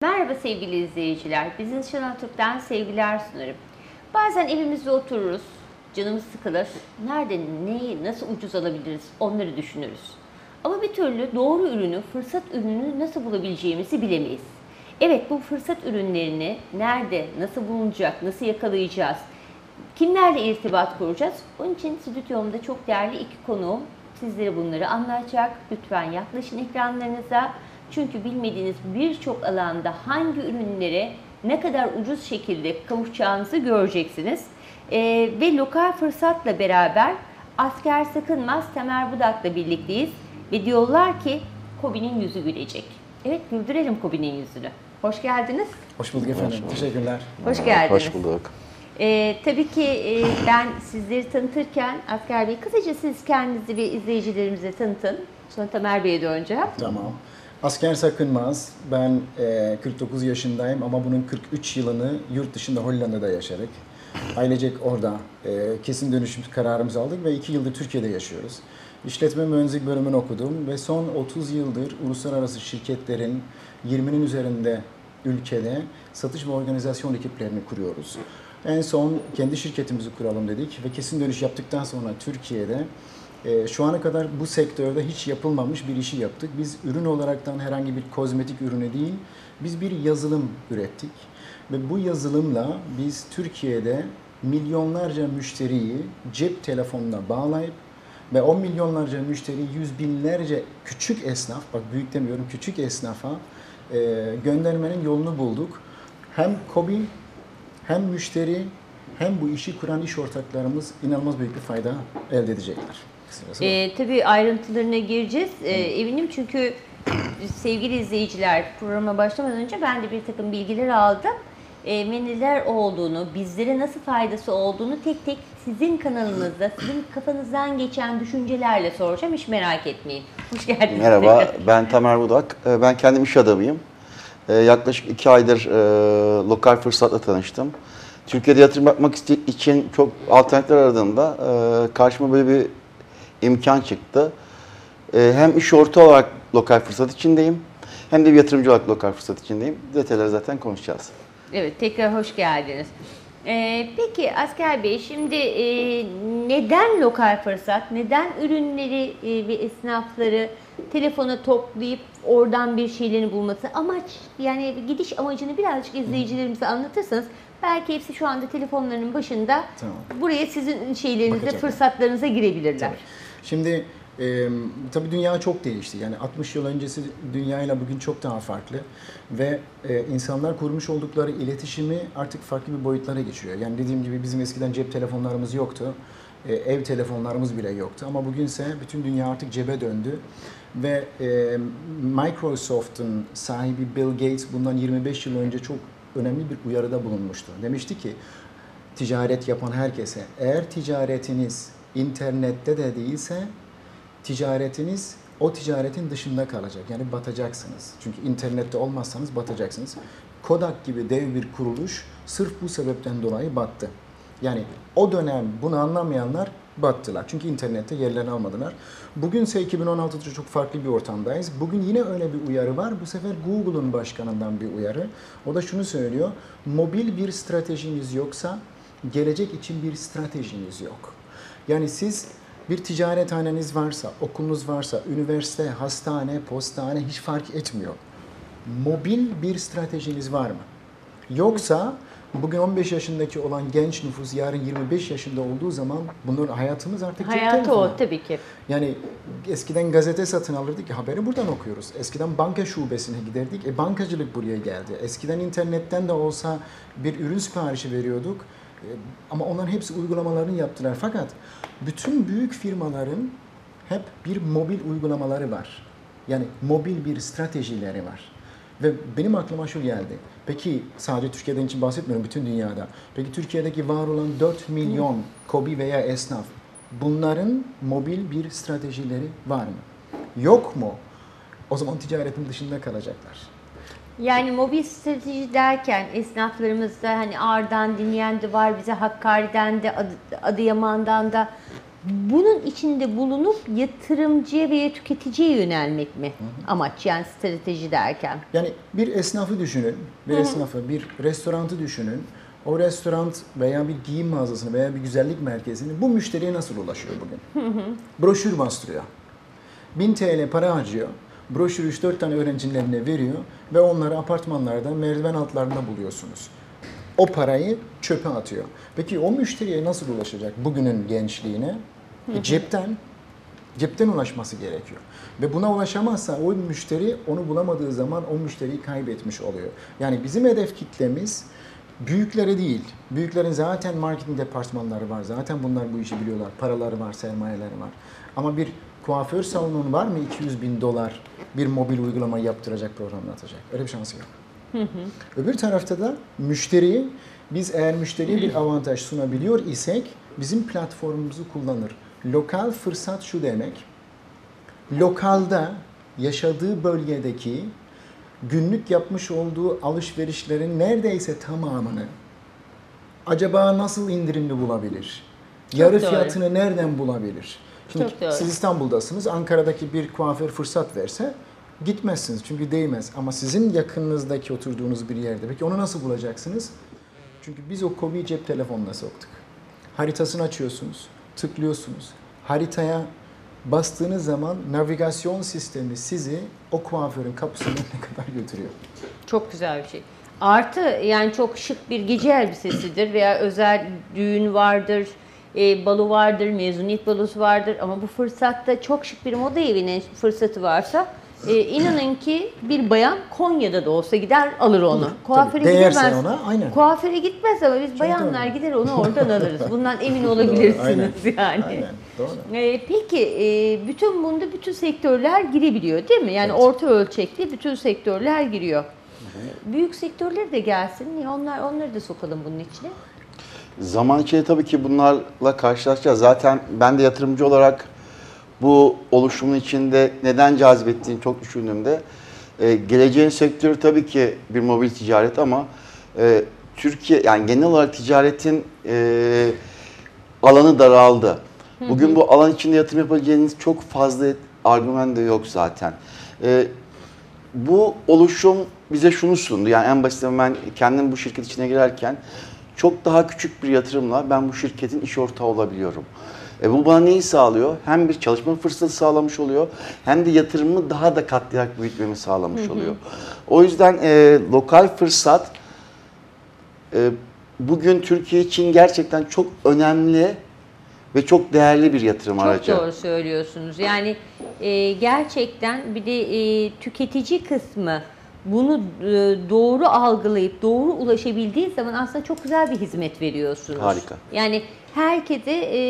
Merhaba sevgili izleyiciler. Business Channel Türk'ten sevgiler sunarım. Bazen evimizde otururuz, canımız sıkılır. Nerede, neyi, nasıl ucuz alabiliriz onları düşünürüz. Ama bir türlü doğru ürünü, fırsat ürününü nasıl bulabileceğimizi bilemeyiz. Evet, bu fırsat ürünlerini nerede, nasıl bulunacak, nasıl yakalayacağız, kimlerle irtibat kuracağız? Onun için stüdyomda çok değerli iki konuğum sizlere bunları anlatacak. Lütfen yaklaşın ekranlarınıza. Çünkü bilmediğiniz birçok alanda hangi ürünlere ne kadar ucuz şekilde kavuşacağınızı göreceksiniz. Ve lokal fırsatla beraber Asker Sakınmaz, Tamer Budak'la birlikteyiz. Ve diyorlar ki KOBİ'nin yüzü gülecek. Evet, güldürelim KOBİ'nin yüzünü. Hoş geldiniz. Hoş bulduk efendim. Teşekkürler. Hoş geldiniz. Hoş bulduk. Tabii ki ben sizleri tanıtırken Asker Bey, kısaca siz kendinizi ve izleyicilerimize tanıtın. Sonra Tamer Bey'e döneceğim. Tamam. Asker Sakınmaz. Ben 49 yaşındayım ama bunun 43 yılını yurt dışında Hollanda'da yaşadık. Ailecek orada kesin dönüşüm kararımızı aldık ve 2 yıldır Türkiye'de yaşıyoruz. İşletme mühendislik bölümünü okudum ve son 30 yıldır uluslararası şirketlerin 20'nin üzerinde ülkede satış ve organizasyon ekiplerini kuruyoruz. En son kendi şirketimizi kuralım dedik ve kesin dönüş yaptıktan sonra Türkiye'de şu ana kadar bu sektörde hiç yapılmamış bir işi yaptık. Biz ürün olaraktan herhangi bir kozmetik ürünü değil, biz bir yazılım ürettik. Ve bu yazılımla biz Türkiye'de milyonlarca müşteriyi cep telefonuna bağlayıp ve 10 milyonlarca müşteri, yüz binlerce küçük esnaf, bak büyük demiyorum, küçük esnafa göndermenin yolunu bulduk. Hem KOBİ, hem müşteri, hem bu işi kuran iş ortaklarımız inanılmaz büyük bir fayda elde edecekler. Tabii ayrıntılarına gireceğiz. Eminim çünkü sevgili izleyiciler, programa başlamadan önce ben de bir takım bilgiler aldım. Ve neler olduğunu, bizlere nasıl faydası olduğunu tek tek sizin kanalınızda, sizin kafanızdan geçen düşüncelerle soracağım. Hiç merak etmeyin. Hoş geldiniz. Merhaba, ben Tamer Budak. Ben kendim iş adamıyım. Yaklaşık 2 aydır lokal fırsatla tanıştım. Türkiye'de yatırım yapmak için çok alternatifler aradığımda karşıma böyle bir imkan çıktı. Hem iş ortağı olarak lokal fırsat içindeyim, hem de bir yatırımcı olarak lokal fırsat içindeyim. Detayları zaten konuşacağız. Evet, tekrar hoş geldiniz. Peki Asker Bey, şimdi neden lokal fırsat, neden ürünleri ve esnafları telefona toplayıp oradan bir şeylerini bulması, amaç, yani gidiş amacını birazcık izleyicilerimize anlatırsanız belki hepsi şu anda telefonlarının başında, tamam, buraya sizin şeylerinize, fırsatlarınıza girebilirler. Tabii. Şimdi tabii dünya çok değişti. Yani 60 yıl öncesi dünyayla bugün çok daha farklı ve insanlar kurmuş oldukları iletişimi artık farklı bir boyutlara geçiyor. Yani dediğim gibi bizim eskiden cep telefonlarımız yoktu. Ev telefonlarımız bile yoktu ama bugünse bütün dünya artık cebe döndü ve Microsoft'un sahibi Bill Gates bundan 25 yıl önce çok önemli bir uyarıda bulunmuştu. Demişti ki ticaret yapan herkese, eğer ticaretiniz internette de değilse ticaretiniz o ticaretin dışında kalacak. Yani batacaksınız. Çünkü internette olmazsanız batacaksınız. Kodak gibi dev bir kuruluş sırf bu sebepten dolayı battı. Yani o dönem bunu anlamayanlar battılar. Çünkü internette yerlerini almadılar. Bugünse 2016'da çok farklı bir ortamdayız. Bugün yine öyle bir uyarı var. Bu sefer Google'un başkanından bir uyarı. O da şunu söylüyor. Mobil bir stratejiniz yoksa gelecek için bir stratejiniz yok. Yani siz bir ticarethaneniz varsa, okulunuz varsa, üniversite, hastane, postane hiç fark etmiyor. Mobil bir stratejiniz var mı? Yoksa bugün 15 yaşındaki olan genç nüfus yarın 25 yaşında olduğu zaman bunun hayatımız artık hayatı o tabii ki. Yani eskiden gazete satın alırdık, haberi buradan okuyoruz. Eskiden banka şubesine giderdik, bankacılık buraya geldi. Eskiden internetten de olsa bir ürün siparişi veriyorduk. Ama onların hepsi uygulamalarını yaptılar. Fakat bütün büyük firmaların hep bir mobil uygulamaları var. Yani mobil bir stratejileri var. Ve benim aklıma şu geldi. Peki sadece Türkiye'den için bahsetmiyorum, bütün dünyada. Peki Türkiye'deki var olan 4 milyon KOBİ veya esnaf, bunların mobil bir stratejileri var mı? Yok mu? O zaman ticaretin dışında kalacaklar. Yani mobil strateji derken esnaflarımızda hani Ağrı'dan dinleyen de var, bize Hakkari'den de, Adıyaman'dan da bunun içinde bulunup yatırımcıya veya tüketiciye yönelmek mi amaç, yani strateji derken? Yani bir esnafı düşünün, bir esnafı, bir restoranı düşünün. O restoran veya bir giyim mağazasını veya bir güzellik merkezini bu müşteriye nasıl ulaşıyor bugün? Broşür bastırıyor. 1000 TL para harcıyor. Broşürü 3-4 tane öğrencilerine veriyor ve onları apartmanlarda, merdiven altlarında buluyorsunuz. O parayı çöpe atıyor. Peki o müşteriye nasıl ulaşacak bugünün gençliğine? Cepten ulaşması gerekiyor. Ve buna ulaşamazsa o müşteri onu bulamadığı zaman o müşteriyi kaybetmiş oluyor. Yani bizim hedef kitlemiz büyüklere değil. Büyüklerin zaten marketing departmanları var. Zaten bunlar bu işi biliyorlar. Paraları var, sermayeleri var. Ama bir kuaför salonun var mı 200 bin dolar bir mobil uygulama yaptıracak, programlatacak? Öyle bir şansı yok. Öbür tarafta da müşteri, biz eğer müşteriye bir avantaj sunabiliyor isek bizim platformumuzu kullanır. Lokal fırsat şu demek, lokalda yaşadığı bölgedeki günlük yapmış olduğu alışverişlerin neredeyse tamamını acaba nasıl indirimli bulabilir? Yarı doğru. fiyatını nereden bulabilir? Şimdi Çok doğru. siz İstanbul'dasınız, Ankara'daki bir kuaför fırsat verse gitmezsiniz çünkü değmez. Ama sizin yakınınızdaki oturduğunuz bir yerde. Peki onu nasıl bulacaksınız? Çünkü biz o kobiyi cep telefonuna soktuk. Haritasını açıyorsunuz, tıklıyorsunuz. Haritaya bastığınız zaman navigasyon sistemi sizi o kuaförün kapısının önüne kadar götürüyor. Çok güzel bir şey. Artı yani çok şık bir gece elbisesidir veya özel düğün vardır, balo vardır, mezuniyet balosu vardır ama bu fırsatta çok şık bir moda evinin fırsatı varsa inanın ki bir bayan Konya'da da olsa gider alır onu. Kuaföre Değerse gidemez. ona, aynen. Kuaföre gitmez ama biz bayanlar gider onu oradan alırız. Bundan emin olabilirsiniz Aynen. yani. Aynen, doğru. Peki bütün bunda bütün sektörler girebiliyor değil mi? Yani Evet. orta ölçekli bütün sektörler giriyor. Büyük sektörler de gelsin. Niye onları da sokalım bunun içine? Zaman içinde tabii ki bunlarla karşılaşacağız. Zaten ben de yatırımcı olarak bu oluşumun içinde neden cazip ettiğini çok düşündüğümde geleceğin sektörü tabii ki bir mobil ticaret ama Türkiye yani genel olarak ticaretin alanı daraldı. Bugün bu alan içinde yatırım yapabileceğiniz çok fazla argüman da yok zaten. Bu oluşum bize şunu sundu. Yani en basitinden ben kendim bu şirket içine girerken çok daha küçük bir yatırımla ben bu şirketin iş ortağı olabiliyorum. Bu bana neyi sağlıyor? Hem bir çalışma fırsatı sağlamış oluyor hem de yatırımımı daha da katlayarak büyütmemi sağlamış oluyor. O yüzden lokal fırsat bugün Türkiye için gerçekten çok önemli ve çok değerli bir yatırım aracı. Çok doğru söylüyorsunuz. Yani gerçekten bir de tüketici kısmı bunu doğru algılayıp doğru ulaşabildiği zaman aslında çok güzel bir hizmet veriyorsunuz. Harika. Yani herkese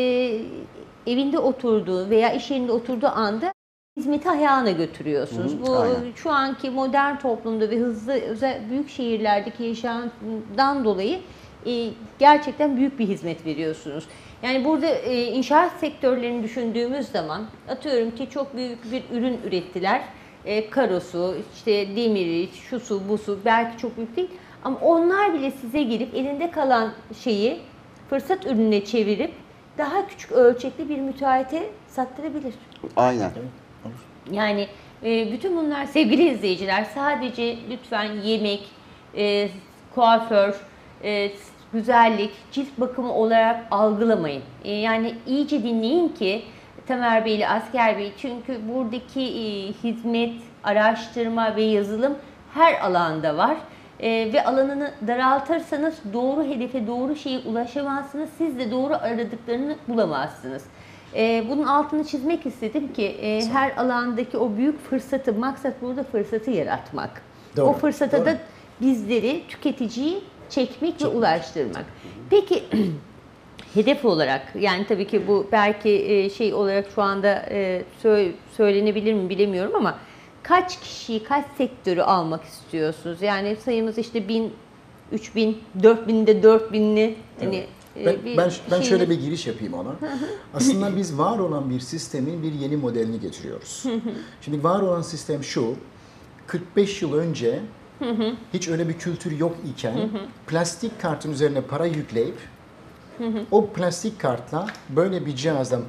evinde oturduğu veya iş yerinde oturduğu anda hizmeti ayağına götürüyorsunuz. Bu aynen. şu anki modern toplumda ve hızlı büyük şehirlerdeki yaşamdan dolayı gerçekten büyük bir hizmet veriyorsunuz. Yani burada inşaat sektörlerini düşündüğümüz zaman atıyorum ki çok büyük bir ürün ürettiler. Karosu, işte demiri, şusu, busu belki çok büyük değil. Ama onlar bile size gelip elinde kalan şeyi fırsat ürününe çevirip daha küçük ölçekli bir müteahhite sattırabilir. Aynen. Yani bütün bunlar sevgili izleyiciler sadece lütfen yemek, kuaför, güzellik, cilt bakımı olarak algılamayın. Yani iyice dinleyin ki Tamer Bey ile Asker Bey çünkü buradaki hizmet, araştırma ve yazılım her alanda var. Ve alanını daraltırsanız doğru hedefe, doğru şeye ulaşamazsınız. Siz de doğru aradıklarını bulamazsınız. Bunun altını çizmek istedim ki her alandaki o büyük fırsatı, maksat burada fırsatı yaratmak. Doğru, O fırsata doğru. da bizleri, tüketiciyi çekmek ve ulaştırmak. Peki hedef olarak yani tabii ki bu belki şey olarak şu anda söylenebilir mi bilemiyorum ama kaç kişiyi, kaç sektörü almak istiyorsunuz? Yani sayımız işte 1000, 3000, 4000'de 4000'li hani Ben şöyle bir giriş yapayım ona. Aslında biz var olan bir sistemin bir yeni modelini getiriyoruz. Şimdi var olan sistem şu, 45 yıl önce hiç öyle bir kültür yok iken plastik kartın üzerine para yükleyip o plastik kartla böyle bir cihazdan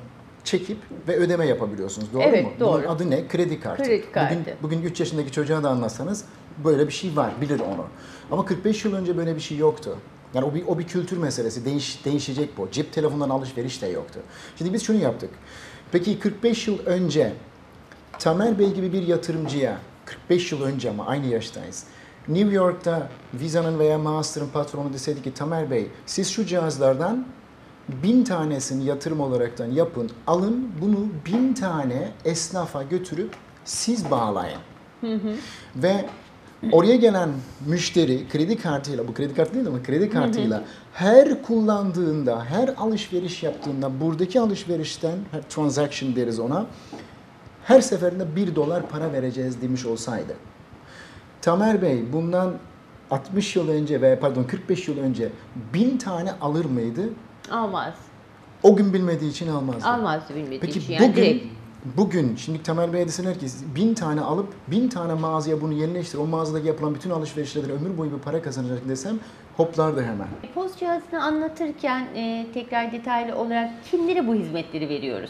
çekip ve ödeme yapabiliyorsunuz. Doğru Evet, mu? doğru. Bunun adı ne? Kredi kartı. Kredi kartı. Bugün 3 yaşındaki çocuğa da anlatsanız böyle bir şey var, bilir onu. Ama 45 yıl önce böyle bir şey yoktu. Yani o bir kültür meselesi. Değişecek bu. Cep telefonundan alışveriş de yoktu. Şimdi biz şunu yaptık. Peki 45 yıl önce Tamer Bey gibi bir yatırımcıya, 45 yıl önce ama aynı yaştayız, New York'ta Visa'nın veya Master'ın patronu deseydi ki Tamer Bey siz şu cihazlardan 1000 tanesini yatırım olaraktan yapın, alın bunu 1000 tane esnafa götürüp siz bağlayın. Ve oraya gelen müşteri kredi kartıyla, bu kredi kartı değil ama kredi kartıyla her kullandığında, her alışveriş yaptığında buradaki alışverişten, her transaction deriz ona, her seferinde $1 para vereceğiz demiş olsaydı. Tamer Bey bundan 60 yıl önce veya 45 yıl önce 1000 tane alır mıydı? Almaz. O gün bilmediği için almazdı. Almazdı bilmediği Peki için. Yani direkt. bugün şimdi Tamer Bey'e deseler ki 1000 tane alıp 1000 tane mağazaya bunu yerleştir, o mağazadaki yapılan bütün alışverişlerden ömür boyu bir para kazanacak desem hoplardı hemen. POS cihazını anlatırken tekrar detaylı olarak kimlere bu hizmetleri veriyoruz?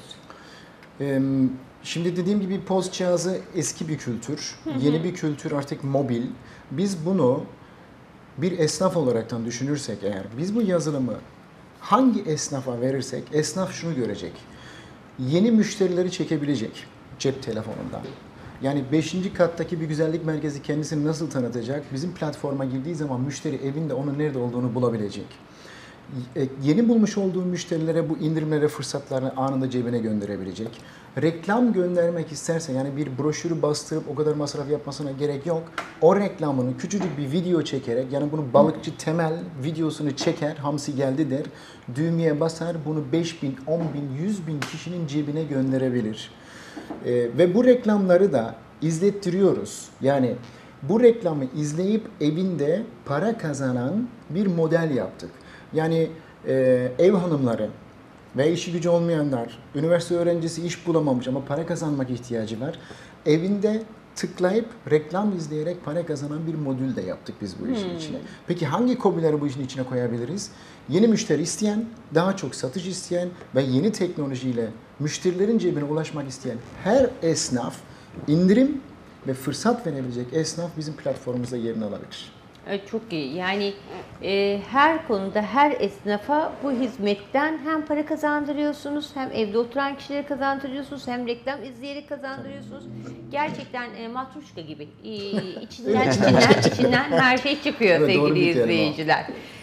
Şimdi dediğim gibi POS cihazı eski bir kültür, yeni bir kültür artık mobil. Biz bunu bir esnaf olaraktan düşünürsek eğer, biz bu yazılımı hangi esnafa verirsek, esnaf şunu görecek. Yeni müşterileri çekebilecek cep telefonundan. Yani 5. kattaki bir güzellik merkezi kendisini nasıl tanıtacak? Bizim platforma girdiği zaman müşteri evinde onun nerede olduğunu bulabilecek. Yeni bulmuş olduğu müşterilere bu indirimlere, fırsatlarını anında cebine gönderebilecek. Reklam göndermek isterse yani bir broşürü bastırıp o kadar masraf yapmasına gerek yok. O reklamını küçücük bir video çekerek, yani bunu balıkçı Temel videosunu çeker, hamsi geldi der, düğmeye basar, bunu 5.000, 10.000, 100.000 kişinin cebine gönderebilir. Ve bu reklamları da izlettiriyoruz. Yani bu reklamı izleyip evinde para kazanan bir model yaptık. Yani ev hanımları ve işi gücü olmayanlar, üniversite öğrencisi iş bulamamış ama para kazanmak ihtiyacı var. Evinde tıklayıp reklam izleyerek para kazanan bir modül de yaptık biz bu işin içine. Peki hangi KOBİ'leri bu işin içine koyabiliriz? Yeni müşteri isteyen, daha çok satış isteyen ve yeni teknolojiyle müşterilerin cebine ulaşmak isteyen her esnaf, indirim ve fırsat verebilecek esnaf bizim platformumuzda yerini alabilir. Evet, çok iyi. Yani her konuda her esnafa bu hizmetten hem para kazandırıyorsunuz, hem evde oturan kişilere kazandırıyorsunuz, hem reklam izleyerek kazandırıyorsunuz. Gerçekten matruşka gibi. İçinden her şey çıkıyor Evet, doğru sevgili bir kelime o. izleyiciler.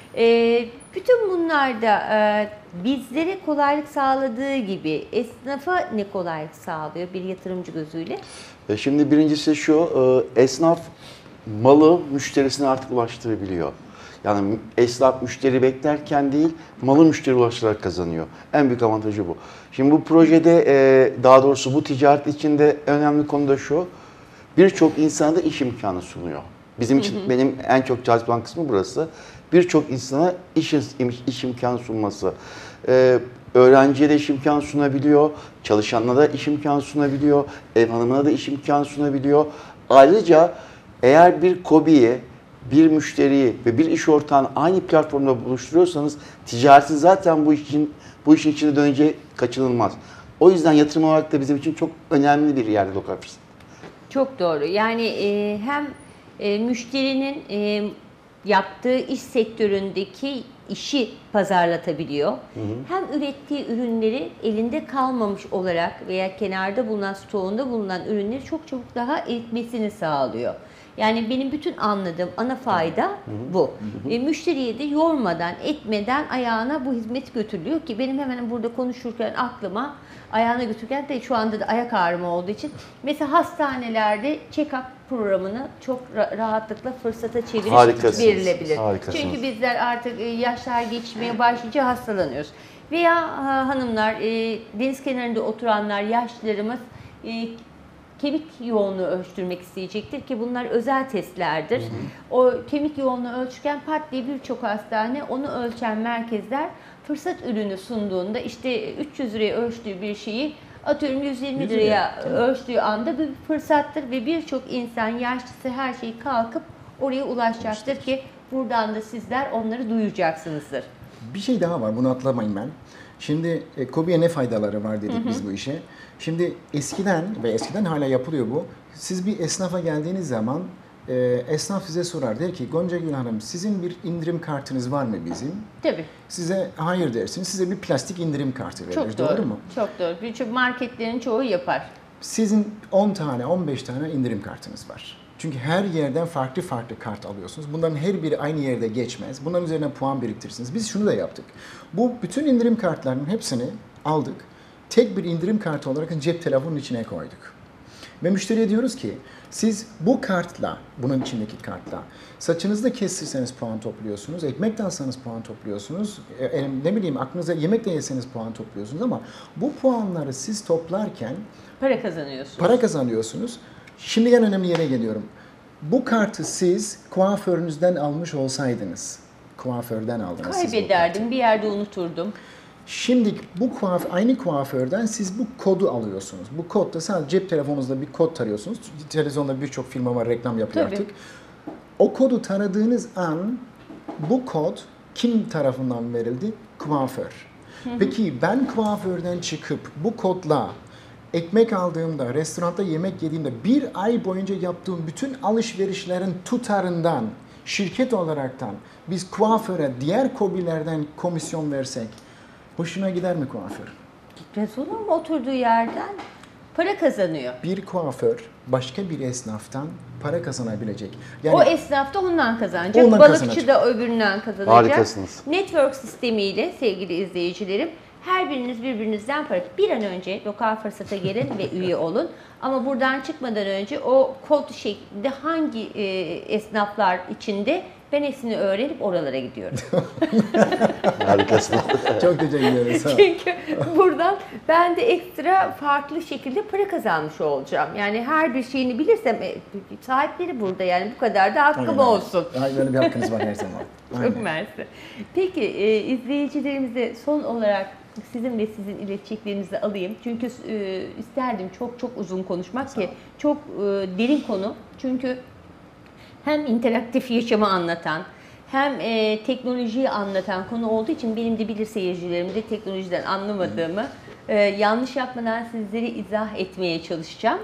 Bütün bunlarda bizlere kolaylık sağladığı gibi esnafa ne kolaylık sağlıyor bir yatırımcı gözüyle? Şimdi birincisi şu, esnaf malı müşterisine artık ulaştırabiliyor. Yani esnaf müşteri beklerken değil, malı müşteri ulaştırarak kazanıyor. En büyük avantajı bu. Şimdi bu projede, daha doğrusu bu ticaret içinde önemli konu da şu, birçok insana da iş imkanı sunuyor. Bizim için benim en çok cazip olan kısmı burası. Birçok insana iş imkanı sunması. Öğrenciye de iş imkanı sunabiliyor, çalışanlara da iş imkanı sunabiliyor, ev hanımına da iş imkanı sunabiliyor. Ayrıca eğer bir KOBİ'yi, bir müşteriyi ve bir iş ortağını aynı platformda buluşturuyorsanız ticareti zaten bu işin içine döneceği kaçınılmaz. O yüzden yatırım olarak da bizim için çok önemli bir yerde lokal fırsat. Çok doğru. Yani hem müşterinin yaptığı iş sektöründeki işi pazarlatabiliyor. Hem ürettiği ürünleri elinde kalmamış olarak veya kenarda bulunan, stoğunda bulunan ürünleri çok çabuk daha eritmesini sağlıyor. Yani benim bütün anladığım ana fayda bu. Müşteriye de yormadan, etmeden ayağına bu hizmet götürülüyor ki benim hemen burada konuşurken aklıma ayağına götürürken de şu anda da ayak ağrıma olduğu için mesela hastanelerde check-up programını çok rahatlıkla fırsata çevirip verilebilir. Harikasınız. Çünkü bizler artık yaşlar geçmeye başlayınca hastalanıyoruz. Veya hanımlar, deniz kenarında oturanlar, yaşlılarımız kemik yoğunluğu ölçtürmek isteyecektir ki bunlar özel testlerdir. O kemik yoğunluğu ölçürken pat diye birçok hastane onu ölçen merkezler fırsat ürünü sunduğunda işte 300 liraya ölçtüğü bir şeyi atıyorum 120 liraya ölçtüğü anda bir fırsattır ve birçok insan yaşlısı her şeyi kalkıp oraya ulaşacaktır ki buradan da sizler onları duyacaksınızdır. Bir şey daha var, bunu atlamayın ben. Şimdi KOBİ'ye ne faydaları var dedik biz bu işe. Şimdi eskiden hala yapılıyor bu. Siz bir esnafa geldiğiniz zaman esnaf size sorar, der ki Gonca Gül Hanım sizin bir indirim kartınız var mı bizim? Tabii. Size hayır dersiniz, size bir plastik indirim kartı verir. Çok doğru mu? Çok doğru. Birçok marketlerin çoğu yapar. Sizin 10 tane, 15 tane indirim kartınız var. Çünkü her yerden farklı farklı kart alıyorsunuz. Bunların her biri aynı yerde geçmez. Bunların üzerine puan biriktirirsiniz. Biz şunu da yaptık. Bu bütün indirim kartlarının hepsini aldık. Tek bir indirim kartı olarak cep telefonunun içine koyduk. Ve müşteriye diyoruz ki siz bu kartla, bunun içindeki kartla saçınızda kestirseniz puan topluyorsunuz, ekmek de alsanız puan topluyorsunuz, ne bileyim aklınıza yemek de yeseniz puan topluyorsunuz ama bu puanları siz toplarken Para kazanıyorsunuz. Şimdi en önemli yere geliyorum. Bu kartı siz kuaförünüzden almış olsaydınız, kuaförden aldınız siz bu Kaybederdim, bir yerde unuturdum. Şimdi aynı kuaförden siz bu kodu alıyorsunuz. Bu kodda sadece cep telefonunuzda bir kod tarıyorsunuz. Televizyonda birçok firma var, reklam yapıyor Tabii. artık. O kodu taradığınız an bu kod kim tarafından verildi? Kuaför. Peki ben kuaförden çıkıp bu kodla ekmek aldığımda, restoranda yemek yediğimde bir ay boyunca yaptığım bütün alışverişlerin tutarından, şirket olaraktan biz kuaföre diğer KOBİ'lerden komisyon versek hoşuna gider mi kuaför? Gitmez olur mu oturduğu yerden? Para kazanıyor. Bir kuaför başka bir esnaftan para kazanabilecek. O esnaf da ondan kazanacak. Ondan Balıkçı kazanacak. da öbüründen kazanacak. Harikasınız. Network sistemiyle sevgili izleyicilerim her biriniz birbirinizden para. Bir an önce lokal fırsata gelin ve üye olun. Ama buradan çıkmadan önce o kod şeklinde hangi esnaflar içinde ben hepsini öğrenip oralara gidiyorum. Harikasınız. Çok teşekkür ederim. Sağ ol. Çünkü buradan ben de ekstra farklı şekilde para kazanmış olacağım. Yani her bir şeyini bilirsem sahipleri burada yani bu kadar da hakkım Aynen. olsun. Aynen, böyle bir hakkınız var her zaman. Aynen. Çok mersi. Peki izleyicilerimize son olarak sizin ve sizin ileteceklerinizi alayım. Çünkü isterdim çok uzun konuşmak ki çok derin konu. Çünkü hem interaktif yaşamı anlatan hem teknolojiyi anlatan konu olduğu için benim de bilir seyircilerim de teknolojiden anlamadığımı yanlış yapmadan sizlere izah etmeye çalışacağım.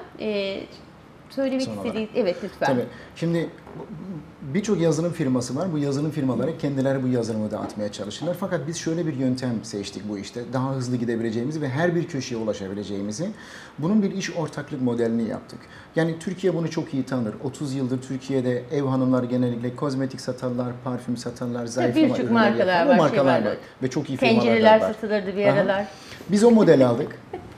Söylemek Son istediğiniz... olarak. Evet lütfen. Tabii. Şimdi birçok yazılım firması var. Bu yazılım firmaları kendileri bu yazılımı dağıtmaya çalışırlar. Fakat biz şöyle bir yöntem seçtik bu işte. Daha hızlı gidebileceğimizi ve her bir köşeye ulaşabileceğimizi. Bunun bir iş ortaklık modelini yaptık. Yani Türkiye bunu çok iyi tanır. 30 yıldır Türkiye'de ev hanımları genellikle kozmetik satarlar, parfüm satarlar, zayıflama birçok ürünleri markalar yapan var, markalar şey var. var. Ve çok iyi firmalar Tencereler var. satılırdı bir Aha. aralar. Biz o modeli aldık.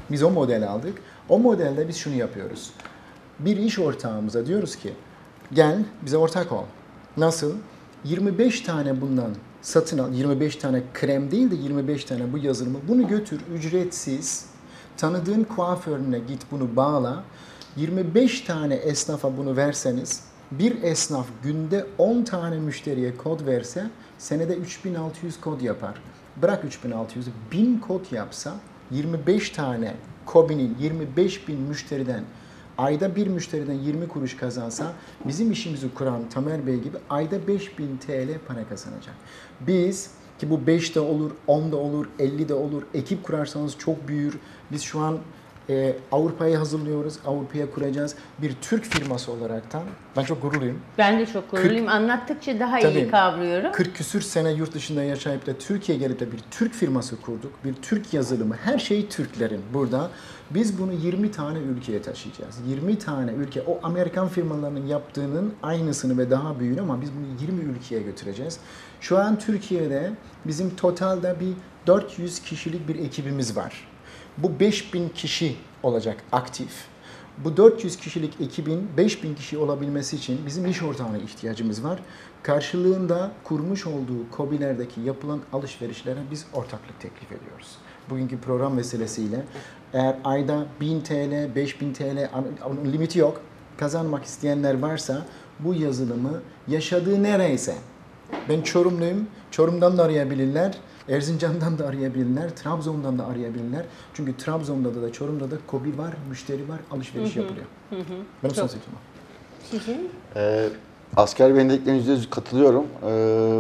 O modelde biz şunu yapıyoruz. Bir iş ortağımıza diyoruz ki gel bize ortak ol. Nasıl? 25 tane bundan satın al. 25 tane krem değil de 25 tane bu yazılımı. Bunu götür ücretsiz. Tanıdığın kuaförüne git bunu bağla. 25 tane esnafa bunu verseniz bir esnaf günde 10 tane müşteriye kod verse senede 3600 kod yapar. Bırak 3600'ü 1000 kod yapsa 25 tane KOBİ'nin 25.000 müşteriden ayda bir müşteriden 20 kuruş kazansa bizim işimizi kuran Tamer Bey gibi ayda 5000 TL para kazanacak. Biz ki bu 5 de olur, 10 da olur, 50 de olur. Ekip kurarsanız çok büyür. Biz şu an Avrupa'yı hazırlıyoruz. Avrupa'ya kuracağız. Bir Türk firması olaraktan ben çok gururluyum. Ben de çok gururluyum. Anlattıkça daha iyi Tabii. kavruyorum. 40 küsür sene yurt dışında yaşayıp da Türkiye'ye gelip de bir Türk firması kurduk. Bir Türk yazılımı. Her şey Türklerin burada. Biz bunu 20 tane ülkeye taşıyacağız. 20 tane ülke. O Amerikan firmalarının yaptığının aynısını ve daha büyüğünü ama biz bunu 20 ülkeye götüreceğiz. Şu an Türkiye'de bizim totalde bir 400 kişilik bir ekibimiz var. Bu 5000 kişi olacak aktif. Bu 400 kişilik ekibin 5000 kişi olabilmesi için bizim iş ortağına ihtiyacımız var. Karşılığında kurmuş olduğu KOBİ'lerdeki yapılan alışverişlere biz ortaklık teklif ediyoruz. Bugünkü program vesilesiyle eğer ayda 1000 TL, 5000 TL limiti yok. Kazanmak isteyenler varsa bu yazılımı yaşadığı nereyse. Ben Çorumluyum. Çorum'dan da arayabilirler. Erzincan'dan da arayabilirler, Trabzon'dan da arayabilirler. Çünkü Trabzon'da da Çorum'da da KOBİ var, müşteri var, alışveriş yapılıyor. Benim son fikrim o. Sizin? Asker Bey'in dediklerine %100 katılıyorum.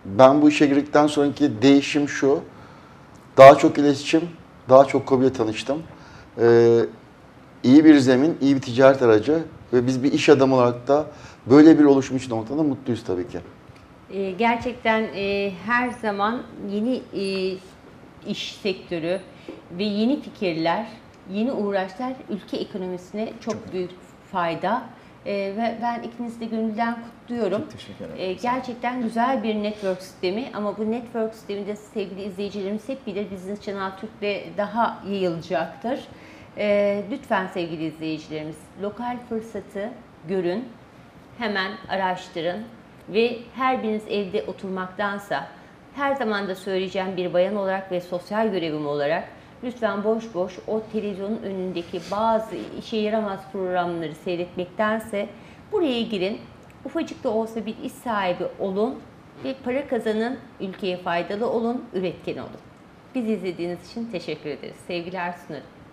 Ben bu işe girdikten sonraki değişim şu. Daha çok iletişim, daha çok KOBİ'yle tanıştım. İyi bir zemin, iyi bir ticaret aracı ve biz bir iş adamı olarak da böyle bir oluşum için olmaktan da mutluyuz tabii ki. Gerçekten her zaman yeni iş sektörü ve yeni fikirler, yeni uğraşlar ülke ekonomisine çok büyük fayda. Ve ben ikinizi de gönülden kutluyorum. Çok teşekkür ederim. Gerçekten güzel bir network sistemi ama bu network sisteminde sevgili izleyicilerimiz hep bilir Business Channel Türk'te daha yayılacaktır. Lütfen sevgili izleyicilerimiz lokal fırsatı görün, hemen araştırın ve her biriniz evde oturmaktansa her zaman da söyleyeceğim bir bayan olarak ve sosyal görevim olarak lütfen boş boş o televizyonun önündeki bazı işe yaramaz programları seyretmektense buraya girin. Ufacık da olsa bir iş sahibi olun ve para kazanın, ülkeye faydalı olun, üretken olun. Bizi izlediğiniz için teşekkür ederiz. Sevgiler sunarım.